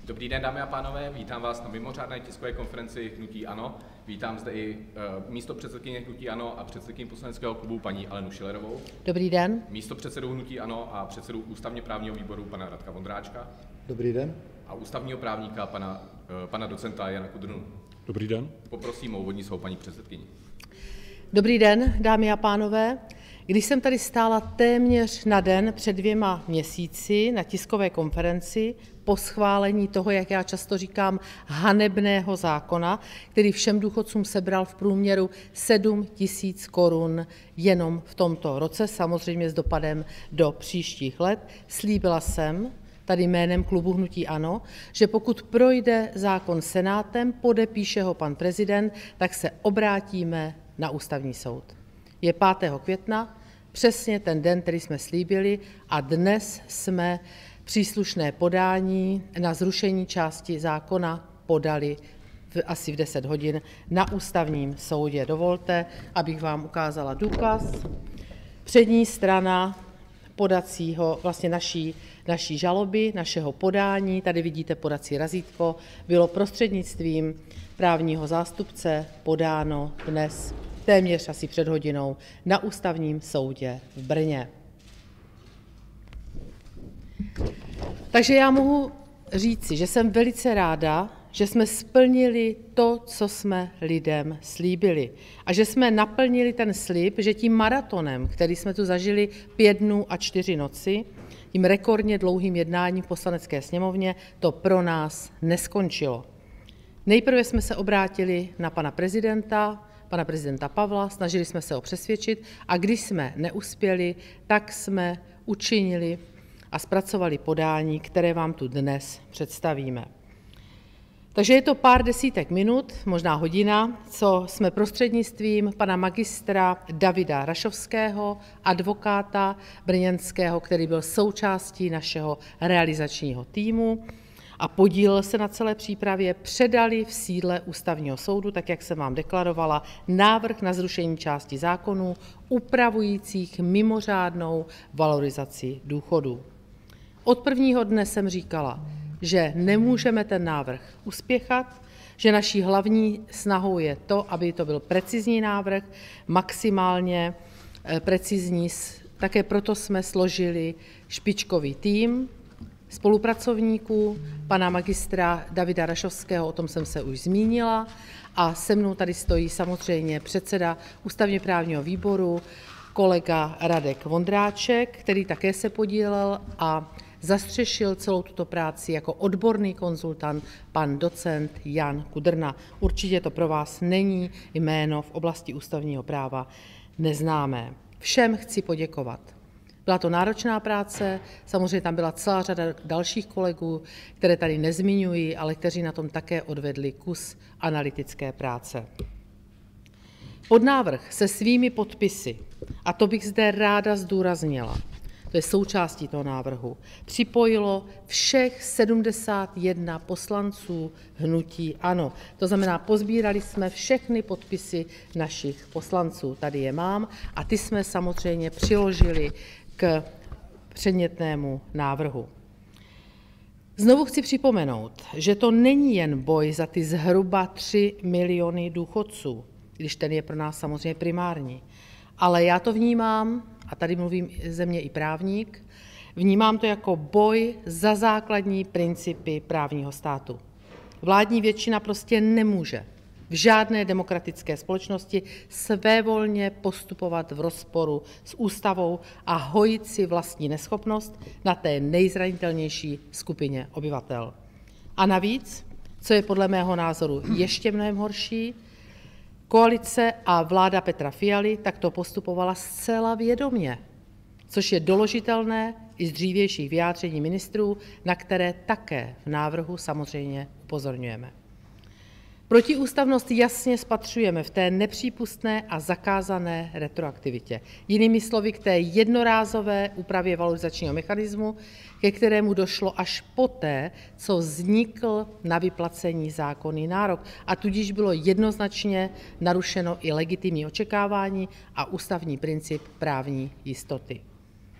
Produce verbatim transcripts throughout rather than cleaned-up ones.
Dobrý den, dámy a pánové, vítám vás na mimořádné tiskové konferenci Hnutí ANO. Vítám zde i uh, místopředsedkyně Hnutí ANO a předsedkyni poslaneckého klubu paní Alenu Schillerovou. Dobrý den. Místopředsedu Hnutí ANO a předsedu ústavně právního výboru pana Radka Vondráčka. Dobrý den. A ústavního právníka pana, uh, pana docenta Jana Kudrnu. Dobrý den. Poprosím o úvodní slovo paní předsedkyni. Dobrý den, dámy a pánové. Když jsem tady stála téměř na den před dvěma měsíci na tiskové konferenci po schválení toho, jak já často říkám, hanebného zákona, který všem důchodcům sebral v průměru sedm tisíc korun jenom v tomto roce, samozřejmě s dopadem do příštích let, slíbila jsem tady jménem klubu Hnutí ANO, že pokud projde zákon Senátem, podepíše ho pan prezident, tak se obrátíme na Ústavní soud. Je pátého května, přesně ten den, který jsme slíbili, a dnes jsme příslušné podání na zrušení části zákona podali v, asi v deset hodin na Ústavním soudě. Dovolte, abych vám ukázala důkaz. Přední strana podacího, vlastně naší, naší žaloby, našeho podání, tady vidíte podací razítko, bylo prostřednictvím právního zástupce podáno dnes téměř asi před hodinou na Ústavním soudě v Brně. Takže já mohu říci, že jsem velice ráda, že jsme splnili to, co jsme lidem slíbili. A že jsme naplnili ten slib, že tím maratonem, který jsme tu zažili pět dnů a čtyři noci, tím rekordně dlouhým jednáním v Poslanecké sněmovně, to pro nás neskončilo. Nejprve jsme se obrátili na pana prezidenta, pana prezidenta Pavla, snažili jsme se ho přesvědčit a když jsme neuspěli, tak jsme učinili a zpracovali podání, které vám tu dnes představíme. Takže je to pár desítek minut, možná hodina, co jsme prostřednictvím pana magistra Davida Rašovského, advokáta brněnského, který byl součástí našeho realizačního týmu a podílel se na celé přípravě, předali v sídle Ústavního soudu, tak jak jsem vám deklarovala, návrh na zrušení části zákonů upravujících mimořádnou valorizaci důchodů. Od prvního dne jsem říkala, že nemůžeme ten návrh uspěchat, že naší hlavní snahou je to, aby to byl precizní návrh, maximálně precizní. Také proto jsme složili špičkový tým spolupracovníků, pana magistra Davida Rašovského, o tom jsem se už zmínila, a se mnou tady stojí samozřejmě předseda ústavně právního výboru, kolega Radek Vondráček, který také se podílel a zastřešil celou tuto práci jako odborný konzultant pan docent Jan Kudrna. Určitě to pro vás není jméno v oblasti ústavního práva neznámé. Všem chci poděkovat. Byla to náročná práce, samozřejmě tam byla celá řada dalších kolegů, které tady nezmiňuji, ale kteří na tom také odvedli kus analytické práce. Pod návrh se svými podpisy, a to bych zde ráda zdůraznila, to je součástí toho návrhu, připojilo všech sedmdesát jedna poslanců Hnutí ANO. To znamená, pozbírali jsme všechny podpisy našich poslanců, tady je mám, a ty jsme samozřejmě přiložili k předmětnému návrhu. Znovu chci připomenout, že to není jen boj za ty zhruba tři miliony důchodců, když ten je pro nás samozřejmě primární, ale já to vnímám, a tady mluvím ze mě i právník, vnímám to jako boj za základní principy právního státu. Vládní většina prostě nemůže v žádné demokratické společnosti svévolně postupovat v rozporu s ústavou a hojit si vlastní neschopnost na té nejzranitelnější skupině obyvatel. A navíc, co je podle mého názoru ještě mnohem horší, koalice a vláda Petra Fialy takto postupovala zcela vědomě, což je doložitelné i z dřívějších vyjádření ministrů, na které také v návrhu samozřejmě upozorňujeme. Protiústavnost jasně spatřujeme v té nepřípustné a zakázané retroaktivitě. Jinými slovy, k té jednorázové úpravě valorizačního mechanismu, ke kterému došlo až poté, co vznikl na vyplacení zákonný nárok, a tudíž bylo jednoznačně narušeno i legitimní očekávání a ústavní princip právní jistoty.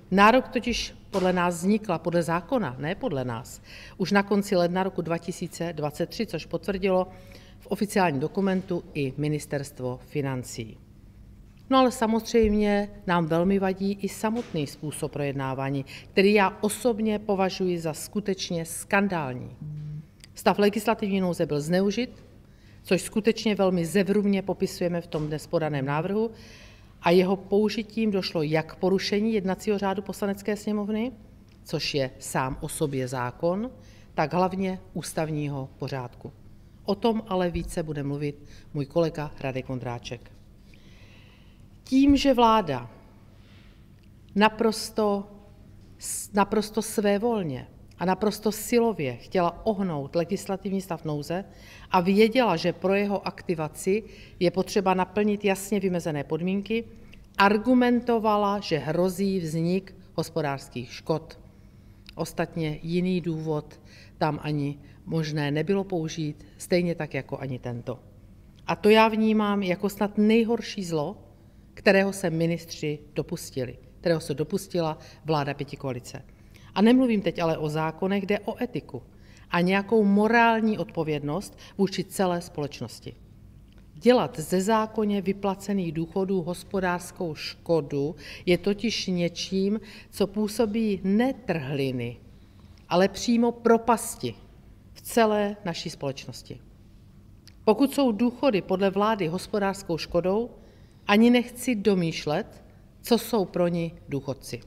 Nárok totiž podle nás vznikla, podle zákona, ne podle nás, už na konci ledna roku dva tisíce dvacet tři, což potvrdilo v oficiálním dokumentu i Ministerstvo financí. No ale samozřejmě nám velmi vadí i samotný způsob projednávání, který já osobně považuji za skutečně skandální. Stav legislativní nouze byl zneužit, což skutečně velmi zevrubně popisujeme v tom dnes podaném návrhu, a jeho použitím došlo jak k porušení jednacího řádu Poslanecké sněmovny, což je sám o sobě zákon, tak hlavně ústavního pořádku. O tom ale více bude mluvit můj kolega Radek Vondráček. Tím, že vláda naprosto, naprosto svévolně a naprosto silově chtěla ohnout legislativní stav nouze a věděla, že pro jeho aktivaci je potřeba naplnit jasně vymezené podmínky, argumentovala, že hrozí vznik hospodářských škod. Ostatně jiný důvod tam ani možné nebylo použít, stejně tak jako ani tento. A to já vnímám jako snad nejhorší zlo, kterého se ministři dopustili, kterého se dopustila vláda pětikoalice. A nemluvím teď ale o zákonech, jde o etiku a nějakou morální odpovědnost vůči celé společnosti. Dělat ze zákonně vyplacených důchodů hospodářskou škodu je totiž něčím, co působí ne trhliny, ale přímo propasti v celé naší společnosti. Pokud jsou důchody podle vlády hospodářskou škodou, ani nechci domýšlet, co jsou pro ni důchodci.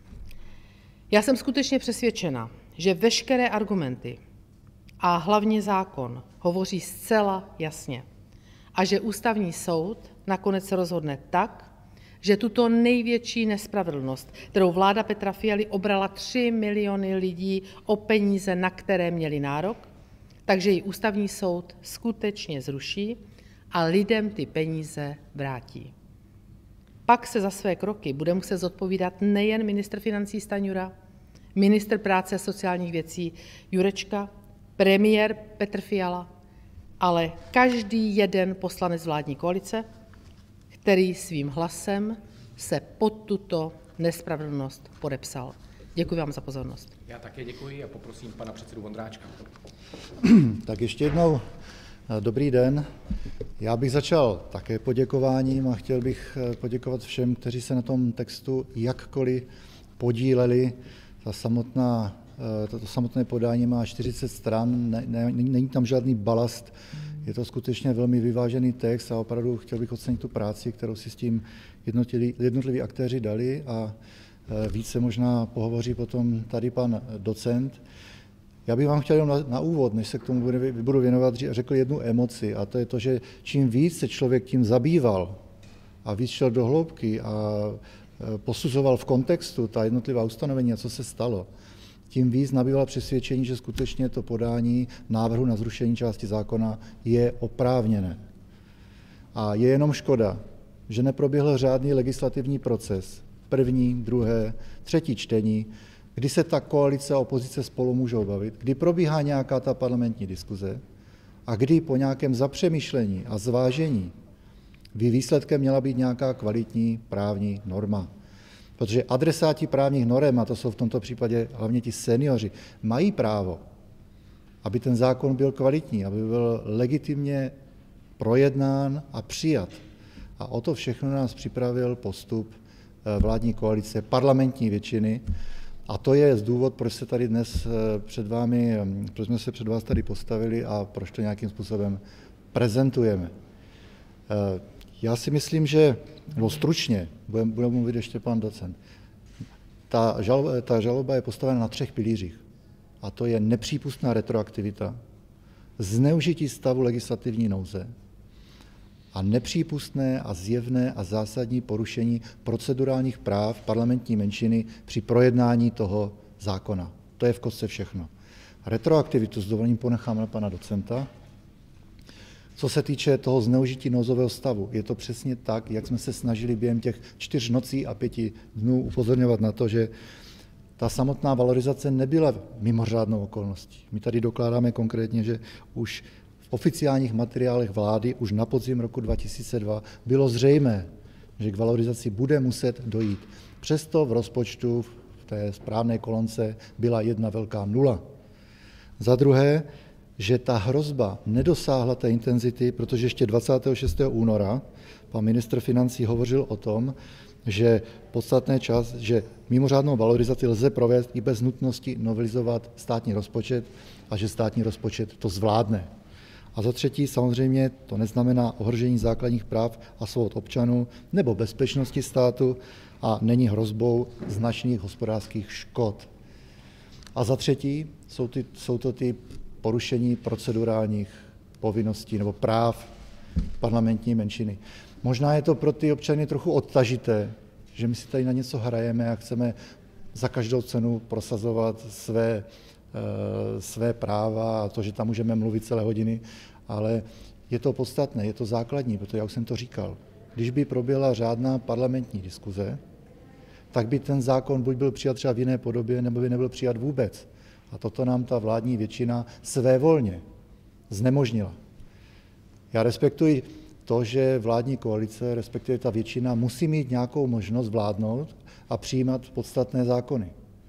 Já jsem skutečně přesvědčena, že veškeré argumenty a hlavně zákon hovoří zcela jasně a že Ústavní soud nakonec rozhodne tak, že tuto největší nespravedlnost, kterou vláda Petra Fialy obrala tři miliony lidí o peníze, na které měli nárok, takže ji Ústavní soud skutečně zruší a lidem ty peníze vrátí. Pak se za své kroky bude muset zodpovídat nejen ministr financí Stanjura, ministr práce a sociálních věcí Jurečka, premiér Petr Fiala, ale každý jeden poslanec vládní koalice, který svým hlasem se pod tuto nespravedlnost podepsal. Děkuji vám za pozornost. Já také děkuji a poprosím pana předsedu Vondráčka. Tak ještě jednou dobrý den. Já bych začal také poděkováním a chtěl bych poděkovat všem, kteří se na tom textu jakkoliv podíleli. Ta samotná, toto samotné podání má čtyřicet stran, ne, ne, není tam žádný balast, je to skutečně velmi vyvážený text a opravdu chtěl bych ocenit tu práci, kterou si s tím jednotliví, jednotliví aktéři dali, a více možná pohovoří potom tady pan docent. Já bych vám chtěl jenom na, na úvod, než se k tomu budu věnovat, řekl jednu emoci, a to je to, že čím víc se člověk tím zabýval a víc šel do hloubky a posuzoval v kontextu ta jednotlivá ustanovení a co se stalo, tím víc nabýval přesvědčení, že skutečně to podání návrhu na zrušení části zákona je oprávněné. A je jenom škoda, že neproběhl řádný legislativní proces, první, druhé, třetí čtení, kdy se ta koalice a opozice spolu můžou bavit, kdy probíhá nějaká ta parlamentní diskuze a kdy po nějakém zapřemýšlení a zvážení by výsledkem měla být nějaká kvalitní právní norma. Protože adresáti právních norem, a to jsou v tomto případě hlavně ti seniori, mají právo, aby ten zákon byl kvalitní, aby byl legitimně projednán a přijat. A o to všechno nás připravil postup vládní koalice, parlamentní většiny. A to je důvod, proč se tady dnes před vámi, proč jsme se před vás tady postavili a proč to nějakým způsobem prezentujeme. Já si myslím, že, no stručně, bude, bude mluvit ještě pan docent, ta žaloba, ta žaloba je postavena na třech pilířích. A to je nepřípustná retroaktivita, zneužití stavu legislativní nouze a nepřípustné a zjevné a zásadní porušení procedurálních práv parlamentní menšiny při projednání toho zákona. To je v kostce všechno. Retroaktivitu s dovolením ponechám na pana docenta. Co se týče toho zneužití nouzového stavu, je to přesně tak, jak jsme se snažili během těch čtyř nocí a pěti dnů upozorňovat na to, že ta samotná valorizace nebyla mimořádnou okolností. My tady dokládáme konkrétně, že už v oficiálních materiálech vlády už na podzim roku dva tisíce dva bylo zřejmé, že k valorizaci bude muset dojít. Přesto v rozpočtu v té správné kolonce byla jedna velká nula. Za druhé, že ta hrozba nedosáhla té intenzity, protože ještě dvacátého šestého února pan ministr financí hovořil o tom, že podstatné čas, že mimořádnou valorizaci lze provést i bez nutnosti novelizovat státní rozpočet a že státní rozpočet to zvládne. A za třetí, samozřejmě to neznamená ohrožení základních práv a svobod občanů nebo bezpečnosti státu a není hrozbou značných hospodářských škod. A za třetí, jsou, ty, jsou to ty porušení procedurálních povinností nebo práv parlamentní menšiny. Možná je to pro ty občany trochu odtažité, že my si tady na něco hrajeme a chceme za každou cenu prosazovat své, své práva a to, že tam můžeme mluvit celé hodiny, ale je to podstatné, je to základní, protože já už jsem to říkal. Když by proběhla řádná parlamentní diskuze, tak by ten zákon buď byl přijat třeba v jiné podobě, nebo by nebyl přijat vůbec. A toto nám ta vládní většina svévolně znemožnila. Já respektuji to, že vládní koalice, respektive ta většina, musí mít nějakou možnost vládnout a přijímat podstatné zákony.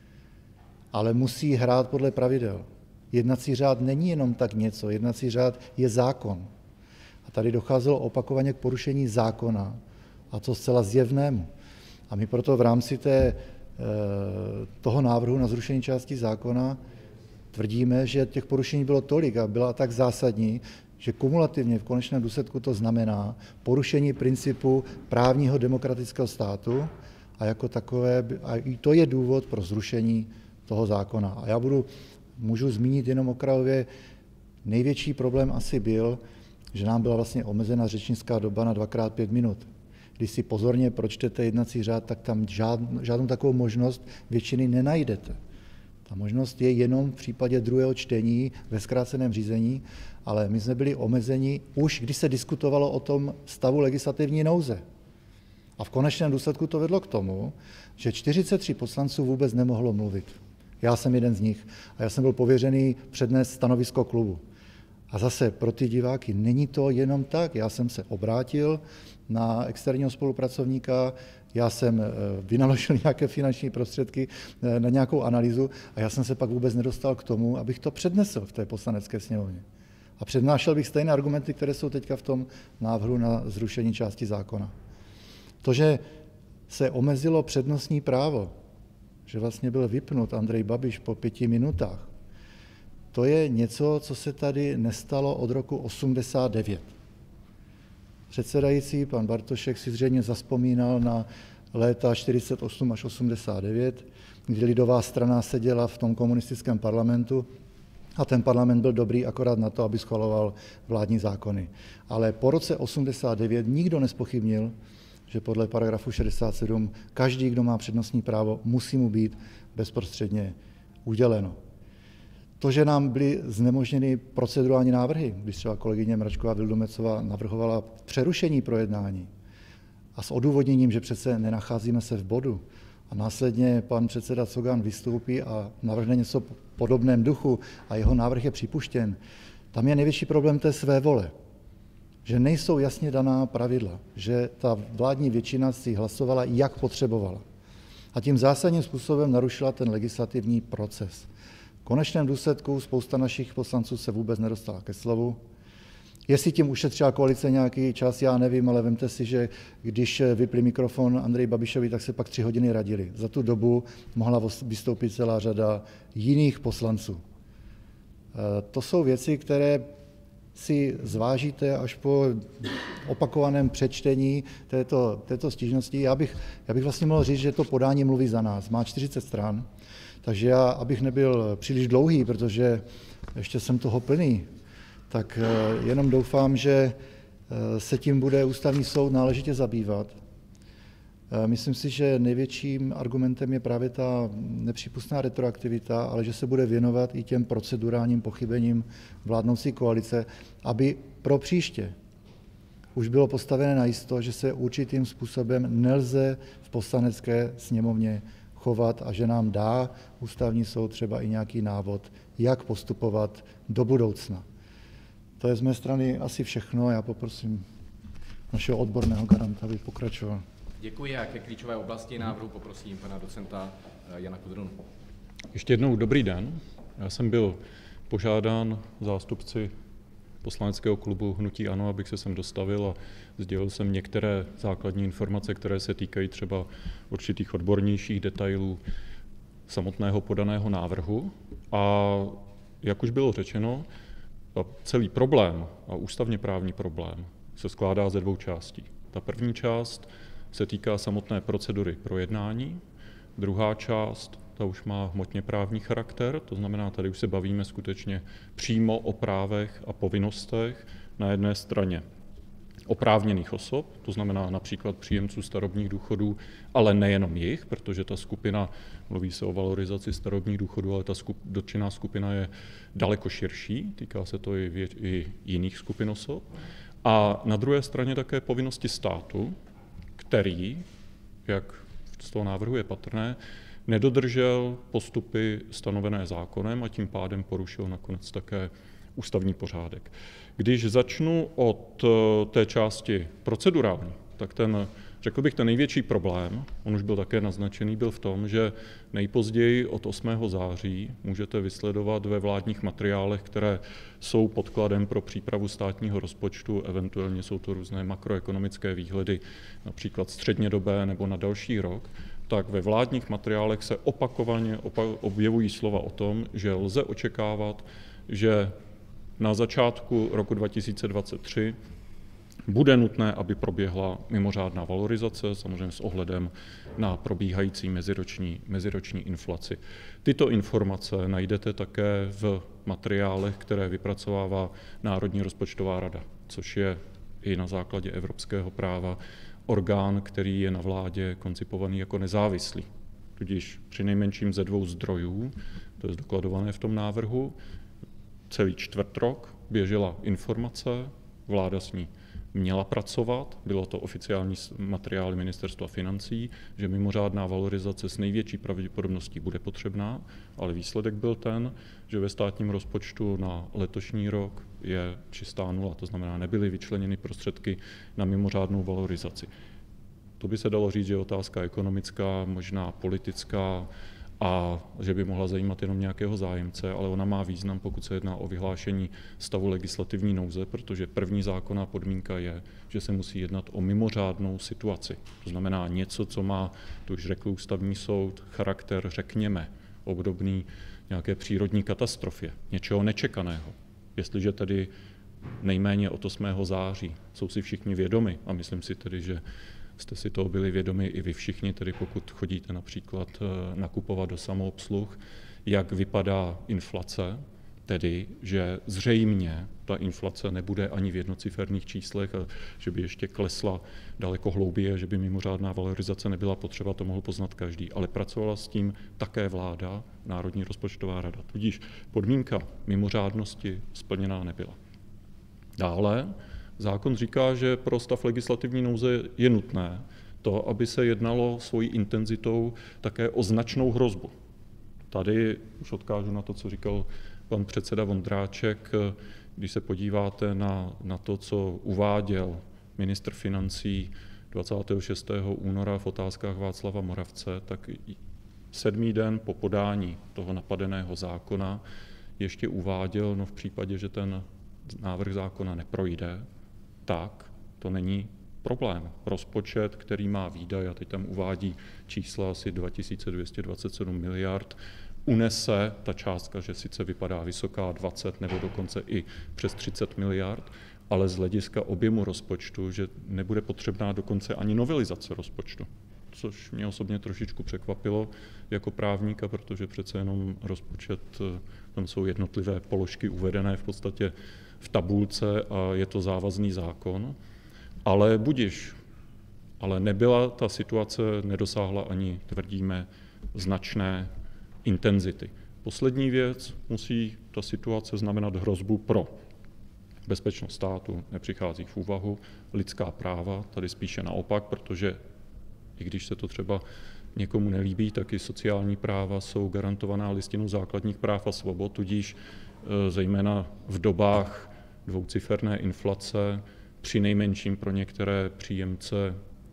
Ale musí hrát podle pravidel. Jednací řád není jenom tak něco, jednací řád je zákon. A tady docházelo opakovaně k porušení zákona, a to zcela zjevnému. A my proto v rámci té, toho návrhu na zrušení části zákona tvrdíme, že těch porušení bylo tolik a byla tak zásadní, že kumulativně v konečném důsledku to znamená porušení principu právního demokratického státu a jako takové, a i to je důvod pro zrušení toho zákona. A já budu, můžu zmínit jenom okrajově, největší problém asi byl, že nám byla vlastně omezena řečnická doba na dvakrát pět minut. Když si pozorně pročtete jednací řád, tak tam žádnou, žádnou takovou možnost většiny nenajdete. Ta možnost je jenom v případě druhého čtení ve zkráceném řízení, ale my jsme byli omezeni už, když se diskutovalo o tom stavu legislativní nouze. A v konečném důsledku to vedlo k tomu, že čtyřicet tři poslanců vůbec nemohlo mluvit. Já jsem jeden z nich a já jsem byl pověřený přednést stanovisko klubu. A zase pro ty diváky není to jenom tak. Já jsem se obrátil na externího spolupracovníka, já jsem vynaložil nějaké finanční prostředky na nějakou analýzu a já jsem se pak vůbec nedostal k tomu, abych to přednesl v té poslanecké sněmovně. A přednášel bych stejné argumenty, které jsou teďka v tom návrhu na zrušení části zákona. To, že se omezilo přednostní právo, že vlastně byl vypnut Andrej Babiš po pěti minutách, to je něco, co se tady nestalo od roku osmdesát devět. Předsedající pan Bartošek si zřejmě zavzpomínal na léta čtyřicet osm až osmdesát devět, kdy lidová strana seděla v tom komunistickém parlamentu a ten parlament byl dobrý akorát na to, aby schvaloval vládní zákony. Ale po roce osmdesát devět nikdo nespochybnil, že podle paragrafu šedesát sedm každý, kdo má přednostní právo, musí mu být bezprostředně uděleno. To, že nám byly znemožněny procedurální návrhy, když třeba kolegyně Mračková Vildumetzová navrhovala přerušení projednání a s odůvodněním, že přece nenacházíme se v bodu, a následně pan předseda Cogan vystoupí a navrhne něco v podobném duchu a jeho návrh je připuštěn, tam je největší problém té svévole, že nejsou jasně daná pravidla, že ta vládní většina si hlasovala, jak potřebovala. A tím zásadním způsobem narušila ten legislativní proces. V konečném důsledku spousta našich poslanců se vůbec nedostala ke slovu. Jestli tím ušetřila koalice nějaký čas, já nevím, ale vemte si, že když vypli mikrofon Andreji Babišovi, tak se pak tři hodiny radili. Za tu dobu mohla vystoupit celá řada jiných poslanců. To jsou věci, které si zvážíte až po opakovaném přečtení této, této stížnosti. Já bych, já bych vlastně mohl říct, že to podání mluví za nás. Má čtyřicet stran, takže já, abych nebyl příliš dlouhý, protože ještě jsem toho plný, tak jenom doufám, že se tím bude Ústavní soud náležitě zabývat. Myslím si, že největším argumentem je právě ta nepřípustná retroaktivita, ale že se bude věnovat i těm procedurálním pochybením vládnoucí koalice, aby pro příště už bylo postavené najisto, že se určitým způsobem nelze v Poslanecké sněmovně chovat a že nám dá Ústavní soud třeba i nějaký návod, jak postupovat do budoucna. To je z mé strany asi všechno. Já poprosím našeho odborného garanta, aby pokračoval. Děkuji a ke klíčové oblasti návrhu poprosím pana docenta Jana Kudrunu. Ještě jednou dobrý den. Já jsem byl požádán zástupci poslaneckého klubu Hnutí ANO, abych se sem dostavil a sdělil jsem některé základní informace, které se týkají třeba určitých odbornějších detailů samotného podaného návrhu. A jak už bylo řečeno, celý problém a ústavně právní problém se skládá ze dvou částí. Ta první část se týká samotné procedury projednání, druhá část, ta už má hmotně právní charakter, to znamená, tady už se bavíme skutečně přímo o právech a povinnostech na jedné straně oprávněných osob, to znamená například příjemců starobních důchodů, ale nejenom jich, protože ta skupina, mluví se o valorizaci starobních důchodů, ale ta skup, dotčená skupina je daleko širší, týká se to i, vě, i jiných skupin osob. A na druhé straně také povinnosti státu, který, jak z toho návrhu je patrné, nedodržel postupy stanovené zákonem a tím pádem porušil nakonec také ústavní pořádek. Když začnu od té části procedurální, tak ten, řekl bych, ten největší problém, on už byl také naznačený, byl v tom, že nejpozději od osmého září můžete vysledovat ve vládních materiálech, které jsou podkladem pro přípravu státního rozpočtu, eventuálně jsou to různé makroekonomické výhledy, například střednědobé nebo na další rok, tak ve vládních materiálech se opakovaně objevují slova o tom, že lze očekávat, že na začátku roku dva tisíce dvacet tři bude nutné, aby proběhla mimořádná valorizace, samozřejmě s ohledem na probíhající meziroční, meziroční inflaci. Tyto informace najdete také v materiálech, které vypracovává Národní rozpočtová rada, což je i na základě evropského práva orgán, který je na vládě koncipovaný jako nezávislý. Tudíž přinejmenším ze dvou zdrojů, to je dokladované v tom návrhu, celý čtvrt rok běžela informace, vláda s ní měla pracovat, bylo to oficiální materiály Ministerstva financí, že mimořádná valorizace s největší pravděpodobností bude potřebná, ale výsledek byl ten, že ve státním rozpočtu na letošní rok je čistá nula, to znamená, nebyly vyčleněny prostředky na mimořádnou valorizaci. To by se dalo říct, že je otázka ekonomická, možná politická, a že by mohla zajímat jenom nějakého zájemce, ale ona má význam, pokud se jedná o vyhlášení stavu legislativní nouze, protože první zákonná podmínka je, že se musí jednat o mimořádnou situaci. To znamená něco, co má, to už řekl ústavní soud, charakter, řekněme, obdobný nějaké přírodní katastrofě, něčeho nečekaného. Jestliže tedy nejméně od osmého září jsou si všichni vědomi, a myslím si tedy, že jste si toho byli vědomi i vy všichni, tedy pokud chodíte například nakupovat do samoobsluh, jak vypadá inflace, tedy že zřejmě ta inflace nebude ani v jednociferných číslech a že by ještě klesla daleko hlouběji, že by mimořádná valorizace nebyla potřeba, to mohl poznat každý. Ale pracovala s tím také vláda, Národní rozpočtová rada. Tudíž podmínka mimořádnosti splněná nebyla. Dále zákon říká, že pro stav legislativní nouze je nutné to, aby se jednalo svojí intenzitou také o značnou hrozbu. Tady už odkážu na to, co říkal pan předseda Vondráček, když se podíváte na, na to, co uváděl ministr financí dvacátého šestého února v otázkách Václava Moravce, tak sedmý den po podání toho napadeného zákona ještě uváděl, no v případě, že ten návrh zákona neprojde, tak to není problém. Rozpočet, který má výdaj, a teď tam uvádí čísla asi dva tisíce dvě stě dvacet sedm miliard, unese ta částka, že sice vypadá vysoká dvacet nebo dokonce i přes třicet miliard, ale z hlediska objemu rozpočtu, že nebude potřebná dokonce ani novelizace rozpočtu. Což mě osobně trošičku překvapilo jako právníka, protože přece jenom rozpočet, tam jsou jednotlivé položky uvedené v podstatě v tabulce a je to závazný zákon. Ale budiž, ale nebyla ta situace, nedosáhla ani, tvrdíme, značné intenzity. Poslední věc, musí ta situace znamenat hrozbu pro bezpečnost státu, nepřichází v úvahu, lidská práva, tady spíše naopak, protože i když se to třeba někomu nelíbí, tak i sociální práva jsou garantovaná listinou základních práv a svobod, tudíž zejména v dobách dvouciferné inflace, při nejmenším pro některé příjemce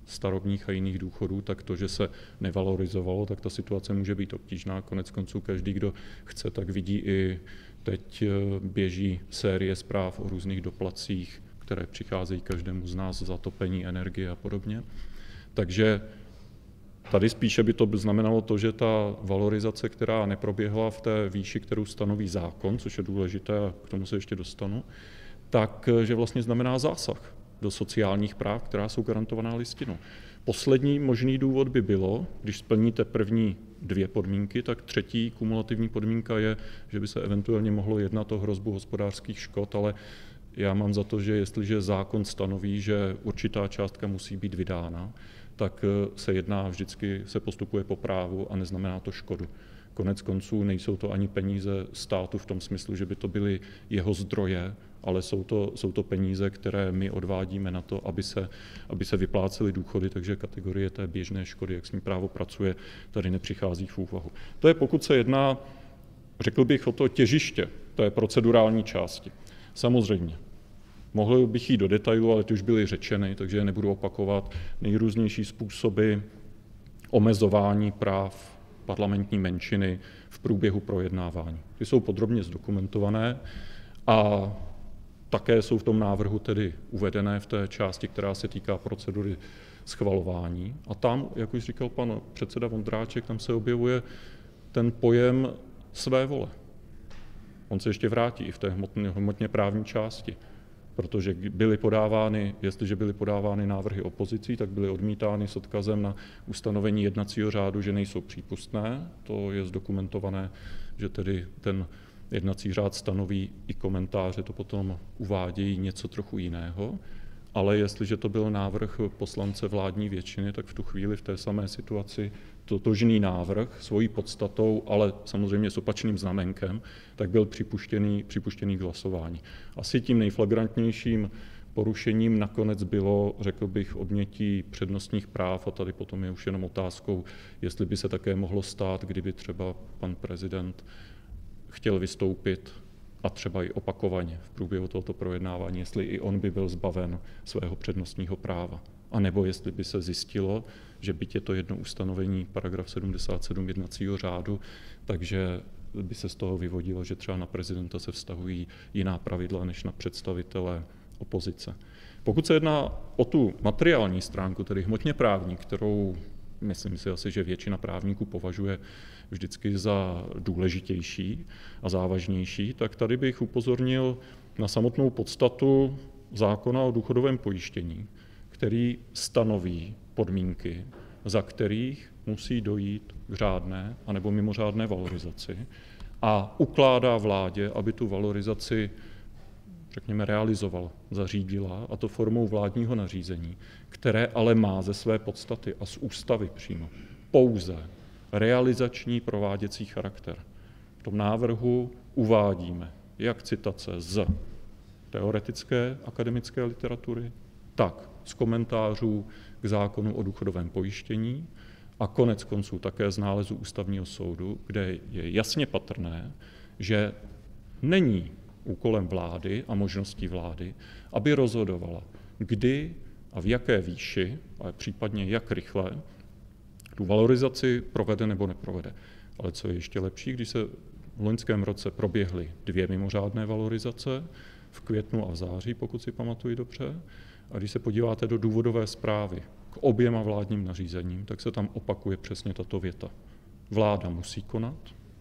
starobních a jiných důchodů, tak to, že se nevalorizovalo, tak ta situace může být obtížná. Konec konců každý, kdo chce, tak vidí i teď běží série zpráv o různých doplatcích, které přicházejí každému z nás za topení, energie a podobně. Takže tady spíše by to znamenalo to, že ta valorizace, která neproběhla v té výši, kterou stanoví zákon, což je důležité, a k tomu se ještě dostanu, tak že vlastně znamená zásah do sociálních práv, která jsou garantovaná listinou. Poslední možný důvod by bylo, když splníte první dvě podmínky, tak třetí kumulativní podmínka je, že by se eventuálně mohlo jednat o hrozbu hospodářských škod, ale já mám za to, že jestliže zákon stanoví, že určitá částka musí být vydána, tak se jedná vždycky, se postupuje po právu a neznamená to škodu. Konec konců nejsou to ani peníze státu v tom smyslu, že by to byly jeho zdroje, ale jsou to, jsou to peníze, které my odvádíme na to, aby se, aby se vyplácely důchody, takže kategorie té běžné škody, jak s ní právo pracuje, tady nepřichází v úvahu. To je, pokud se jedná, řekl bych, o to těžiště té procedurální části. Samozřejmě, mohl bych jít do detailu, ale ty už byly řečeny, takže je nebudu opakovat. Nejrůznější způsoby omezování práv parlamentní menšiny v průběhu projednávání. Ty jsou podrobně zdokumentované a také jsou v tom návrhu tedy uvedené v té části, která se týká procedury schvalování. A tam, jak už říkal pan předseda Vondráček, tam se objevuje ten pojem své vole. On se ještě vrátí i v té hmotně, hmotně právní části, protože byly podávány, jestliže byly podávány návrhy opozicí, tak byly odmítány s odkazem na ustanovení jednacího řádu, že nejsou přípustné. To je zdokumentované, že tedy ten jednací řád stanoví i komentáře, to potom uvádějí něco trochu jiného. Ale jestliže to byl návrh poslance vládní většiny, tak v tu chvíli v té samé situaci totožný návrh svojí podstatou, ale samozřejmě s opačným znamenkem, tak byl připuštěný, připuštěný k hlasování. Asi tím nejflagrantnějším porušením nakonec bylo, řekl bych, odnětí přednostních práv a tady potom je už jenom otázkou, jestli by se také mohlo stát, kdyby třeba pan prezident chtěl vystoupit a třeba i opakovaně v průběhu tohoto projednávání, jestli i on by byl zbaven svého přednostního práva. A nebo jestli by se zjistilo, že byť je to jedno ustanovení paragraf sedmdesát sedm jednacího řádu, takže by se z toho vyvodilo, že třeba na prezidenta se vztahují jiná pravidla než na představitele opozice. Pokud se jedná o tu materiální stránku, tedy hmotně právní, kterou myslím si asi, že většina právníků považuje vždycky za důležitější a závažnější, tak tady bych upozornil na samotnou podstatu zákona o důchodovém pojištění, který stanoví podmínky, za kterých musí dojít k řádné anebo mimořádné valorizaci a ukládá vládě, aby tu valorizaci, řekněme, realizovala, zařídila, a to formou vládního nařízení, které ale má ze své podstaty a z ústavy přímo pouze realizační prováděcí charakter. V tom návrhu uvádíme jak citace z teoretické akademické literatury, tak z komentářů k zákonu o důchodovém pojištění a konec konců také z nálezu Ústavního soudu, kde je jasně patrné, že není úkolem vlády a možností vlády, aby rozhodovala, kdy a v jaké výši, ale případně jak rychle, tu valorizaci provede nebo neprovede. Ale co je ještě lepší, když se v loňském roce proběhly dvě mimořádné valorizace, v květnu a v září, pokud si pamatuju dobře, a když se podíváte do důvodové zprávy k oběma vládním nařízením, tak se tam opakuje přesně tato věta. Vláda musí konat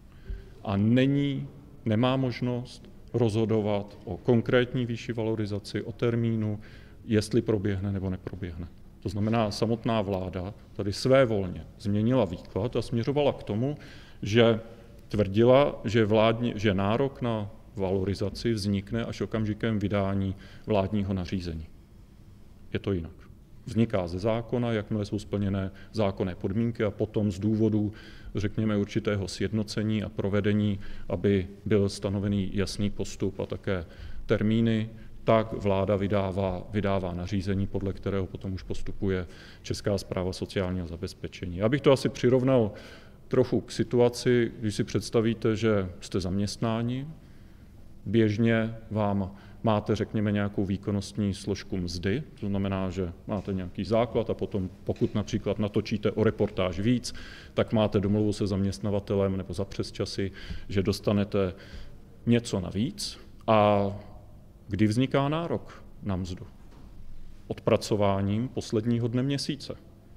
a není, nemá možnost rozhodovat o konkrétní výši valorizaci, o termínu, jestli proběhne nebo neproběhne. To znamená, samotná vláda tady svévolně změnila výklad a směřovala k tomu, že tvrdila, že, vládní, že nárok na valorizaci vznikne až okamžikem vydání vládního nařízení. Je to jinak. Vzniká ze zákona, jakmile jsou splněné zákonné podmínky a potom z důvodu, řekněme, určitého sjednocení a provedení, aby byl stanovený jasný postup a také termíny, tak vláda vydává, vydává nařízení, podle kterého potom už postupuje Česká správa sociálního zabezpečení. Já bych to asi přirovnal trochu k situaci, když si představíte, že jste zaměstnáni, běžně vám máte, řekněme, nějakou výkonnostní složku mzdy, to znamená, že máte nějaký základ a potom, pokud například natočíte o reportáž víc, tak máte domluvu se zaměstnavatelem nebo za přesčasy, že dostanete něco navíc. A kdy vzniká nárok na mzdu? Odpracováním posledního dne měsíce.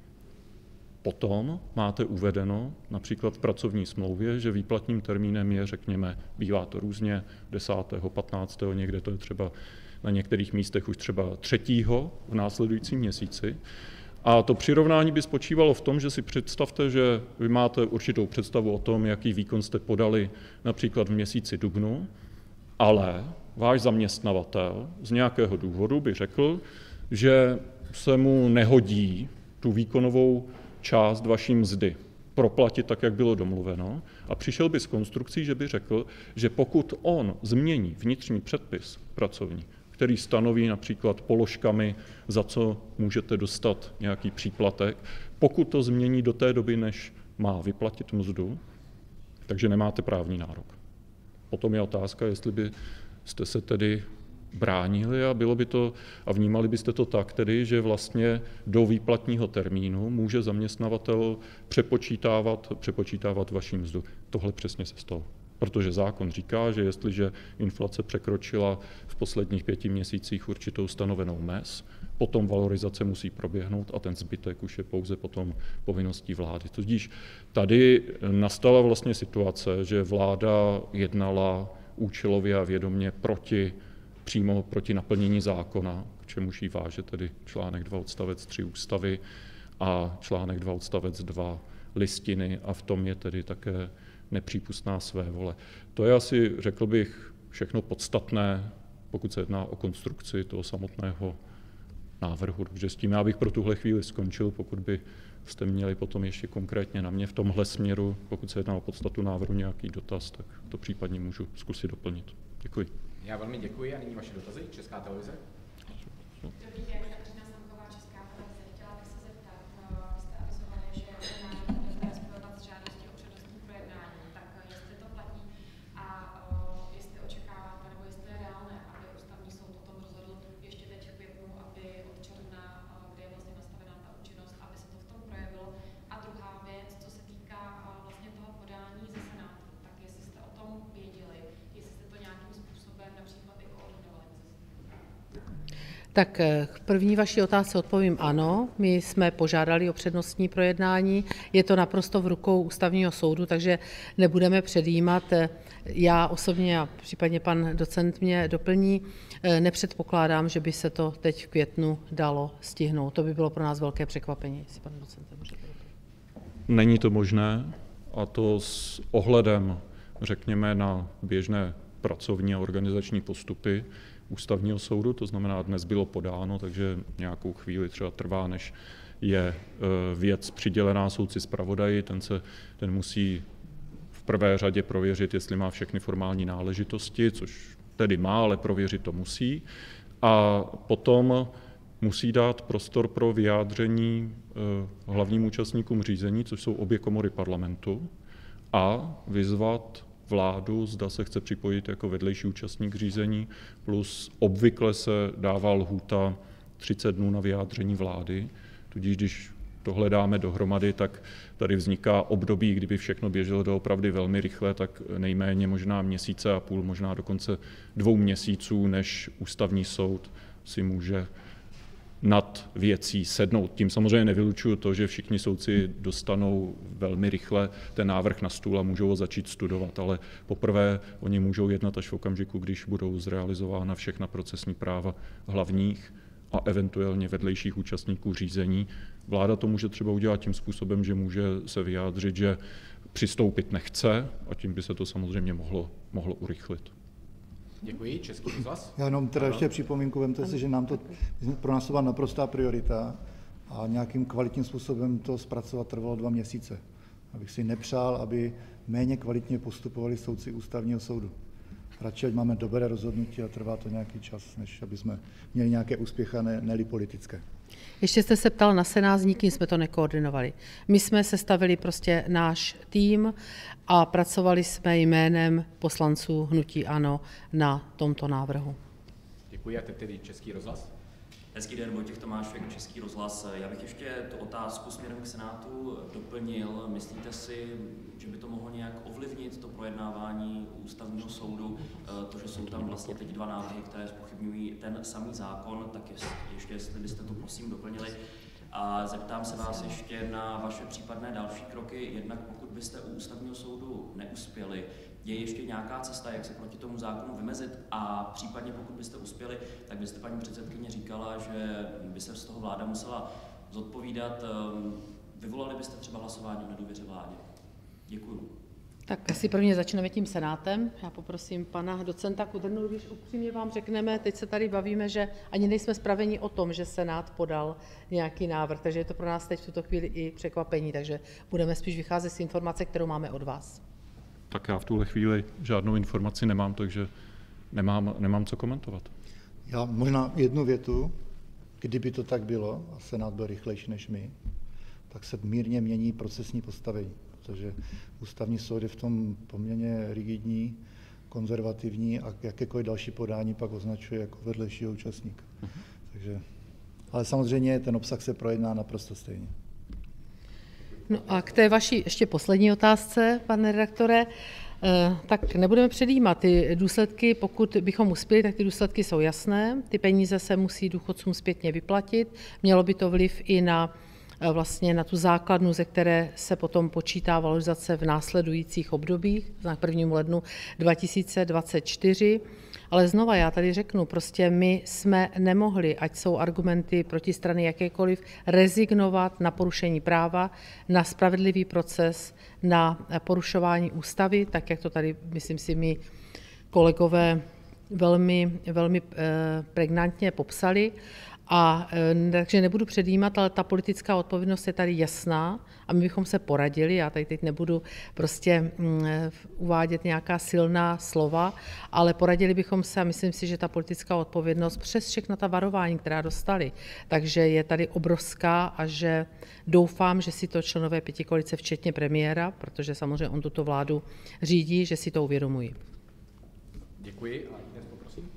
Potom máte uvedeno například v pracovní smlouvě, že výplatním termínem je, řekněme, bývá to různě, desátého, patnáctého někde to je třeba na některých místech už třeba třetího v následujícím měsíci. A to přirovnání by spočívalo v tom, že si představte, že vy máte určitou představu o tom, jaký výkon jste podali například v měsíci dubnu, ale váš zaměstnavatel z nějakého důvodu by řekl, že se mu nehodí tu výkonovou část vaší mzdy proplatit tak, jak bylo domluveno, a přišel by s konstrukcí, že by řekl, že pokud on změní vnitřní předpis pracovní, který stanoví například položkami, za co můžete dostat nějaký příplatek, pokud to změní do té doby, než má vyplatit mzdu, takže nemáte právní nárok. Potom je otázka, jestli byste se tedy bránili a bylo by to, a vnímali byste to tak tedy, že vlastně do výplatního termínu může zaměstnavatel přepočítávat, přepočítávat vaši mzdu. Tohle přesně se stalo. Protože zákon říká, že jestliže inflace překročila v posledních pěti měsících určitou stanovenou mez, potom valorizace musí proběhnout a ten zbytek už je pouze potom povinností vlády. Tudíž tady nastala vlastně situace, že vláda jednala účelově a vědomě proti přímo proti naplnění zákona, k čemuž jí váže tedy článek dva odstavec tři ústavy a článek dva odstavec dva listiny a v tom je tedy také nepřípustná svévole. To je asi, řekl bych, všechno podstatné, pokud se jedná o konstrukci toho samotného návrhu. Takže s tím já bych pro tuhle chvíli skončil, pokud by jste měli potom ještě konkrétně na mě v tomhle směru, pokud se jedná o podstatu návrhu nějaký dotaz, tak to případně můžu zkusit doplnit. Děkuji. Já velmi děkuji a nyní vaše dotazy. Česká televize. Dobrý den, Kateřina Samková, Česká televize. Chtěla bych se zeptat, vy jste avizovali, že návrh budete spojovat s žádostí o přednostní projednání, tak jestli to platí a jestli očekáváte, nebo jestli je reálné, aby Ústavní soud o tom rozhodl ještě teď v květnu, aby od června, kde je vlastně nastavená ta účinnost, aby se to v tom projevilo. A druhá věc, co se týká vlastně toho podání ze Senátu, tak jestli jste o tom věděli, jestli jste to nějakým způsobem například i koordinovali. Tak k první vaší otázce odpovím ano. My jsme požádali o přednostní projednání. Je to naprosto v rukou Ústavního soudu, takže nebudeme předjímat. Já osobně a případně pan docent mě doplní, nepředpokládám, že by se to teď v květnu dalo stihnout. To by bylo pro nás velké překvapení, jestli pan docent můžete doplnit. Není to možné a to s ohledem, řekněme, na běžné pracovní a organizační postupy Ústavního soudu, to znamená, dnes bylo podáno, takže nějakou chvíli třeba trvá, než je věc přidělená soudci zpravodaji, ten, se, ten musí v prvé řadě prověřit, jestli má všechny formální náležitosti, což tedy má, ale prověřit to musí. A potom musí dát prostor pro vyjádření hlavním účastníkům řízení, což jsou obě komory parlamentu, a vyzvat vládu, zda se chce připojit jako vedlejší účastník řízení, plus obvykle se dává lhůta třicet dnů na vyjádření vlády, tudíž když tohle dáme dohromady, tak tady vzniká období, kdyby všechno běželo doopravdy velmi rychle, tak nejméně možná měsíce a půl, možná dokonce dvou měsíců, než Ústavní soud si může nad věcí sednout. Tím samozřejmě nevylučuju to, že všichni soudci dostanou velmi rychle ten návrh na stůl a můžou ho začít studovat, ale poprvé oni můžou jednat až v okamžiku, když budou zrealizována všechna procesní práva hlavních a eventuálně vedlejších účastníků řízení. Vláda to může třeba udělat tím způsobem, že může se vyjádřit, že přistoupit nechce a tím by se to samozřejmě mohlo, mohlo urychlit. Děkuji. Český rozhlas. Já jenom teda ještě připomínku, vemte si, že nám to pro nás byla naprostá priorita a nějakým kvalitním způsobem to zpracovat trvalo dva měsíce. Abych si nepřál, aby méně kvalitně postupovali soudci Ústavního soudu. Radši, ať máme dobré rozhodnutí a trvá to nějaký čas, než aby jsme měli nějaké úspěchy, ne, ne-li politické. Ještě jste se ptal na Senát, s nikým jsme to nekoordinovali. My jsme sestavili prostě náš tým a pracovali jsme jménem poslanců hnutí ANO na tomto návrhu. Děkuji a teď tedy Český rozhlas. Hezký den, Vojtěch Tomášek, Český rozhlas. Já bych ještě tu otázku směrem k Senátu doplnil. Myslíte si, že by to mohlo nějak ovlivnit to projednávání ústavního soudu, to, že jsou tam vlastně teď dva návrhy, které zpochybňují ten samý zákon, tak ještě jestli byste to prosím doplnili. A zeptám se vás ještě na vaše případné další kroky. Jednak pokud byste u ústavního soudu neuspěli, je ještě nějaká cesta, jak se proti tomu zákonu vymezit, a případně pokud byste uspěli, tak byste paní předsedkyně říkala, že by se z toho vláda musela zodpovídat. Vyvolali byste třeba hlasování o nedůvěře vládě? Děkuju. Tak asi prvně začneme tím Senátem. Já poprosím pana docenta Kudrnu, když upřímně vám řekneme, teď se tady bavíme, že ani nejsme spraveni o tom, že Senát podal nějaký návrh, takže je to pro nás teď v tuto chvíli i překvapení, takže budeme spíš vycházet z informace, kterou máme od vás. Tak já v tuhle chvíli žádnou informaci nemám, takže nemám, nemám co komentovat. Já možná jednu větu, kdyby to tak bylo, a Senát byl rychlejší než my, tak se mírně mění procesní postavení, protože ústavní soud je v tom poměrně rigidní, konzervativní a jakékoliv další podání pak označuje jako vedlejšího účastníka. Uh-huh. Takže, ale samozřejmě ten obsah se projedná naprosto stejně. No a k té vaší ještě poslední otázce, pane redaktore, tak nebudeme předjímat. Ty důsledky, pokud bychom uspěli, tak ty důsledky jsou jasné. Ty peníze se musí důchodcům zpětně vyplatit. Mělo by to vliv i na, vlastně na tu základnu, ze které se potom počítá valorizace v následujících obdobích, na prvním lednu dva tisíce dvacet čtyři. Ale znova já tady řeknu, prostě my jsme nemohli, ať jsou argumenty protistrany jakékoliv, rezignovat na porušení práva, na spravedlivý proces, na porušování ústavy, tak jak to tady, myslím si, my kolegové velmi, velmi pregnantně popsali. A takže nebudu předjímat, ale ta politická odpovědnost je tady jasná a my bychom se poradili, já tady teď nebudu prostě uvádět nějaká silná slova, ale poradili bychom se a myslím si, že ta politická odpovědnost přes všechna ta varování, která dostali, takže je tady obrovská a že doufám, že si to členové pětikoalice, včetně premiéra, protože samozřejmě on tuto vládu řídí, že si to uvědomují. Děkuji a dnes poprosím.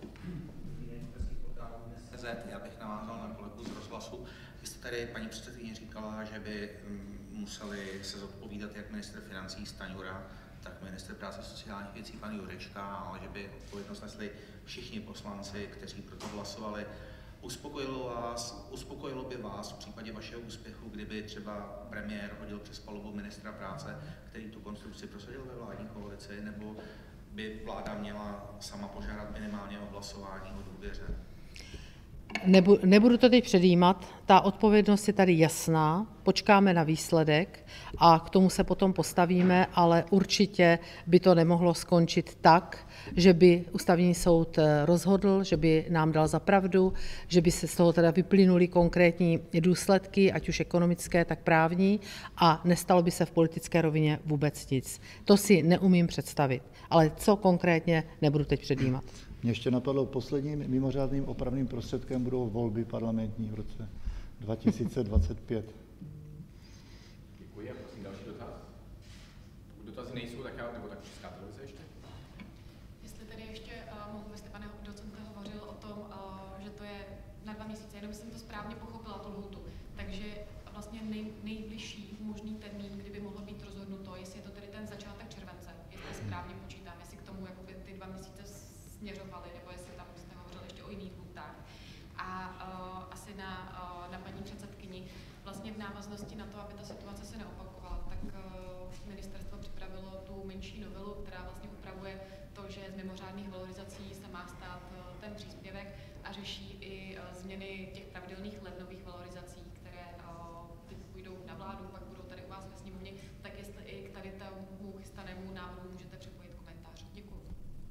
Já bych navázal na kolegu z rozhlasu. Vy jste tady, paní předsedkyně, říkala, že by museli se zodpovídat jak ministr financí Stanjura, tak ministr práce a sociálních věcí pan Jurečka, ale že by odpovědnost nesli všichni poslanci, kteří pro to hlasovali. Uspokojilo, vás, uspokojilo by vás v případě vašeho úspěchu, kdyby třeba premiér hodil přes palubu ministra práce, který tu konstrukci prosadil ve vládní koalici, nebo by vláda měla sama požádat minimálně o hlasování o důvěře? Nebudu, nebudu to teď předjímat, ta odpovědnost je tady jasná, počkáme na výsledek a k tomu se potom postavíme, ale určitě by to nemohlo skončit tak, že by ústavní soud rozhodl, že by nám dal za pravdu, že by se z toho teda vyplynuly konkrétní důsledky, ať už ekonomické, tak právní, a nestalo by se v politické rovině vůbec nic. To si neumím představit, ale co konkrétně, nebudu teď předjímat. Mě ještě napadlo, posledním mimořádným opravným prostředkem budou volby parlamentní v roce dva tisíce dvacet pět. Děkuji a prosím další dotaz. Pokud dotazy nejsou, tak já, nebo tak Česká televize ještě. Jestli tedy ještě uh, mohu, vy jste, pane docente, hovořil o tom, uh, že to je na dva měsíce, jenom jsem to správně pochopila, tu lhůtu. Takže vlastně nej, nejbližší možný termín, kdyby mohlo být rozhodnuto, jestli je to tedy ten začátek července, jestli správně počítám, jestli k tomu jakoby ty dva měsíce směřovali, nebo jestli tam jste hovořili ještě o jiných lhůtách. A uh, asi na, uh, na paní předsedkyni, vlastně v návaznosti na to, aby ta situace se neopakovala, tak uh, ministerstvo připravilo tu menší novelu, která vlastně upravuje to, že z mimořádných valorizací se má stát uh, ten příspěvek a řeší i uh, změny těch pravidelných lednových valorizací, které uh, teď půjdou na vládu, pak budou tady u vás ve sněmovně, tak jestli i k tady tomu chystanému návrhu můžete připojit komentář. Děkuji.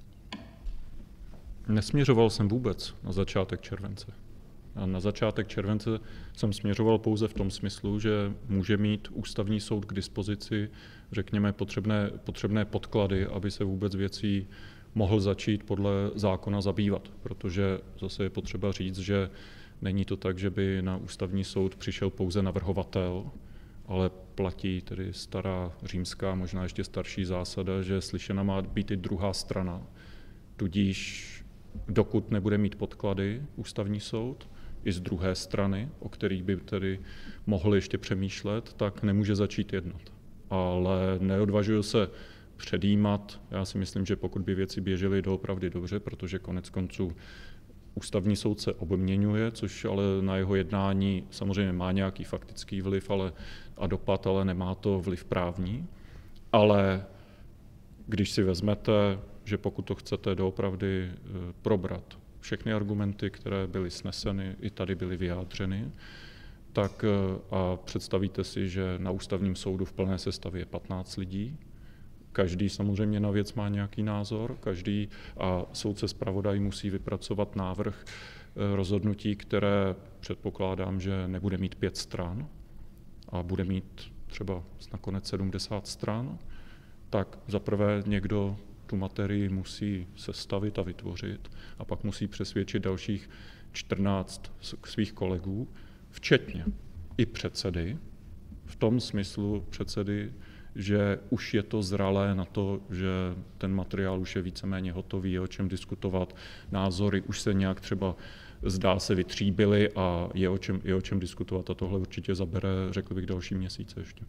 Nesměřoval jsem vůbec na začátek července. A na začátek července jsem směřoval pouze v tom smyslu, že může mít ústavní soud k dispozici, řekněme, potřebné, potřebné podklady, aby se vůbec věcí mohl začít podle zákona zabývat. Protože zase je potřeba říct, že není to tak, že by na ústavní soud přišel pouze navrhovatel, ale platí tedy stará římská, možná ještě starší zásada, že slyšena má být i druhá strana. Tudíž dokud nebude mít podklady Ústavní soud, i z druhé strany, o kterých by tedy mohli ještě přemýšlet, tak nemůže začít jednat. Ale neodvažuju se předjímat. Já si myslím, že pokud by věci běžely doopravdy dobře, protože konec konců Ústavní soud se obměňuje, což ale na jeho jednání samozřejmě má nějaký faktický vliv ale, a dopad, ale nemá to vliv právní. Ale když si vezmete, že pokud to chcete doopravdy probrat, všechny argumenty, které byly sneseny, i tady byly vyjádřeny, tak a představíte si, že na Ústavním soudu v plné sestavě je patnáct lidí, každý samozřejmě na věc má nějaký názor, každý a soudce zpravodaj musí vypracovat návrh rozhodnutí, které předpokládám, že nebude mít pět stran a bude mít třeba nakonec sedmdesát stran, tak zaprvé někdo tu materii musí sestavit a vytvořit a pak musí přesvědčit dalších čtrnáct svých kolegů, včetně i předsedy, v tom smyslu předsedy, že už je to zralé na to, že ten materiál už je víceméně hotový, je o čem diskutovat, názory už se nějak třeba zdá se vytříbily a je o čem, je o čem diskutovat a tohle určitě zabere, řekl bych, další měsíce ještě.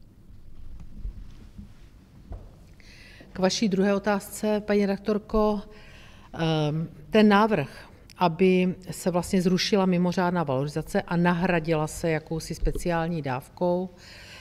K vaší druhé otázce, paní redaktorko, ten návrh, aby se vlastně zrušila mimořádná valorizace a nahradila se jakousi speciální dávkou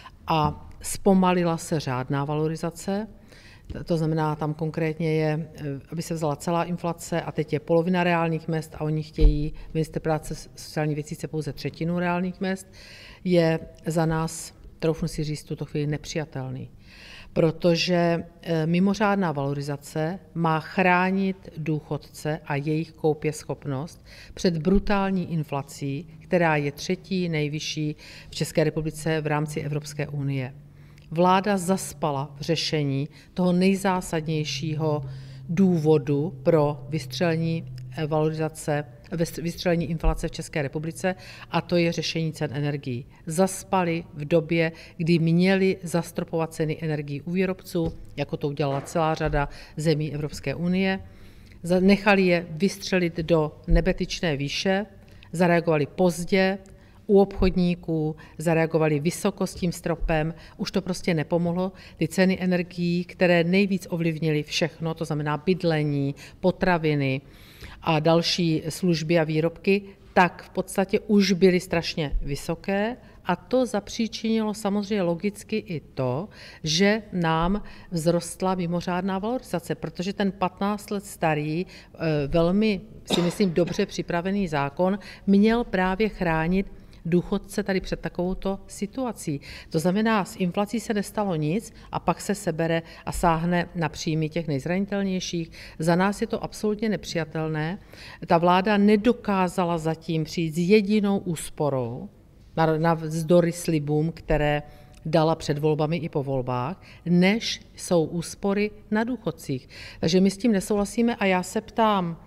a zpomalila se řádná valorizace, to znamená, tam konkrétně je, aby se vzala celá inflace a teď je polovina reálných mezd a oni chtějí, ministr práce sociální věcí chce pouze třetinu reálných mezd, je za nás, troufnu si říct, tuto chvíli nepřijatelný. Protože mimořádná valorizace má chránit důchodce a jejich koupěschopnost před brutální inflací, která je třetí nejvyšší v České republice v rámci Evropské unie. Vláda zaspala v řešení toho nejzásadnějšího důvodu pro vystřelení valorizace, vystřelení inflace v České republice, a to je řešení cen energií. Zaspali v době, kdy měli zastropovat ceny energií u výrobců, jako to udělala celá řada zemí Evropské unie. Nechali je vystřelit do nebetyčné výše, zareagovali pozdě, u obchodníků zareagovali vysoko s tím stropem, už to prostě nepomohlo. Ty ceny energií, které nejvíc ovlivnily všechno, to znamená bydlení, potraviny a další služby a výrobky, tak v podstatě už byly strašně vysoké a to zapříčinilo samozřejmě logicky i to, že nám vzrostla mimořádná valorizace, protože ten patnáct let starý, velmi si myslím dobře připravený zákon měl právě chránit důchodce tady před takovouto situací. To znamená, s inflací se nestalo nic a pak se sebere a sáhne na příjmy těch nejzranitelnějších. Za nás je to absolutně nepřijatelné. Ta vláda nedokázala zatím přijít s jedinou úsporou, navzdory slibům, které dala před volbami i po volbách, než jsou úspory na důchodcích. Takže my s tím nesouhlasíme a já se ptám,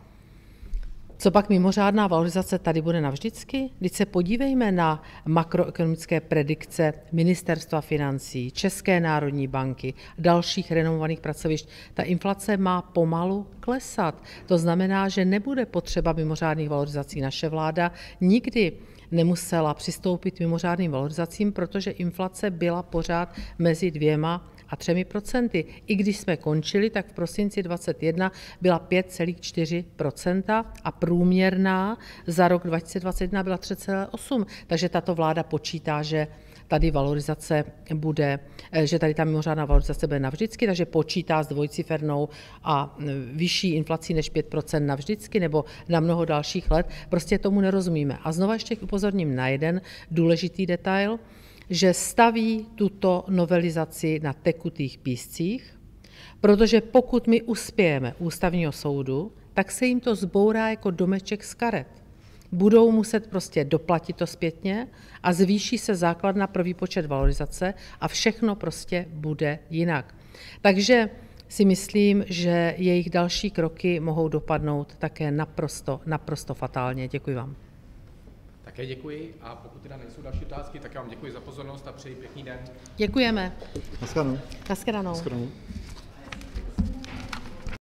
co pak mimořádná valorizace tady bude navždycky? Když se podívejme na makroekonomické predikce Ministerstva financí, České národní banky, dalších renomovaných pracovišť, ta inflace má pomalu klesat. To znamená, že nebude potřeba mimořádných valorizací. Naše vláda nikdy nemusela přistoupit k mimořádným valorizacím, protože inflace byla pořád mezi dvěma a třemi procenty. I když jsme končili, tak v prosinci dvacet jedna byla pět celá čtyři procenta a průměrná za rok dva tisíce dvacet jedna byla tři celá osm. Takže tato vláda počítá, že tady valorizace bude, že tady ta mimořádná valorizace bude navždycky, takže počítá s dvojcifernou a vyšší inflací než pět procent navždycky nebo na mnoho dalších let. Prostě tomu nerozumíme. A znova ještě upozorním na jeden důležitý detail, že staví tuto novelizaci na tekutých píscích, protože pokud my uspějeme u Ústavního soudu, tak se jim to zbourá jako domeček z karet. Budou muset prostě doplatit to zpětně a zvýší se základna pro výpočet valorizace a všechno prostě bude jinak. Takže si myslím, že jejich další kroky mohou dopadnout také naprosto, naprosto fatálně. Děkuji vám. Také děkuji a pokud teda nejsou další otázky, tak já vám děkuji za pozornost a přeji pěkný den. Děkujeme. Naschledanou. Naschledanou. Naschledanou.